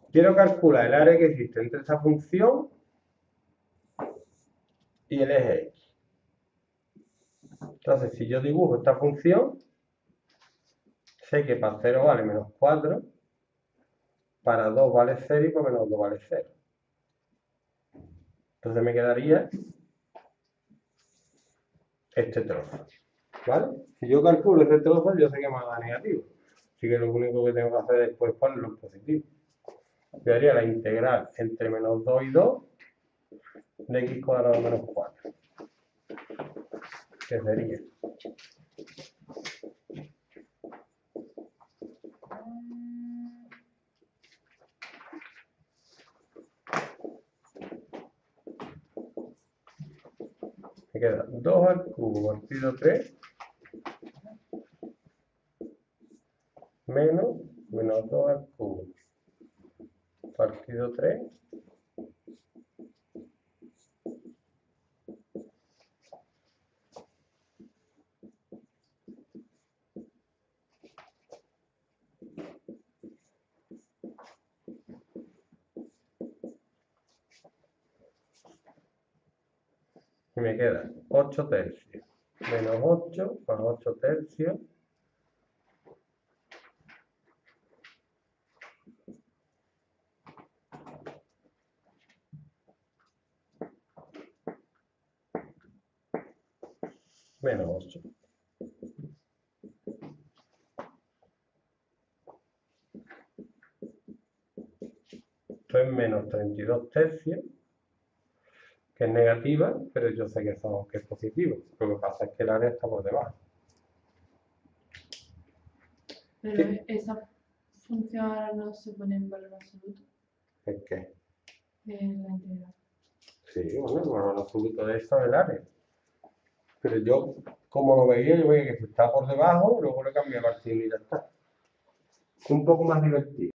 Quiero calcular el área que existe entre esta función y el eje X. Entonces, si yo dibujo esta función, sé que para 0 vale menos 4, para 2 vale 0 y para menos 2 vale 0. Entonces me quedaría este trozo, ¿vale? Si yo calculo este trozo, yo sé que me va a dar negativo. Así que lo único que tengo que hacer después es ponerlo en positivo. Quedaría la integral entre menos 2 y 2 de x cuadrado menos 4. Que sería me queda 2 al cubo partido 3 menos 2 al cubo partido 3 y me queda 8 tercios menos 8 más 8 tercios menos 8. Esto es menos 32 tercios, que es negativa, pero yo sé que es positivo. Lo que pasa es que el área está por debajo. Pero Sí. esa función ahora no se pone en valor absoluto. ¿Es qué? En la integral. Sí, bueno, el valor absoluto de esto es el área. Pero yo, como lo veía, yo veía que si está por debajo, luego le cambiaba el signo y ya está. Un poco más divertido.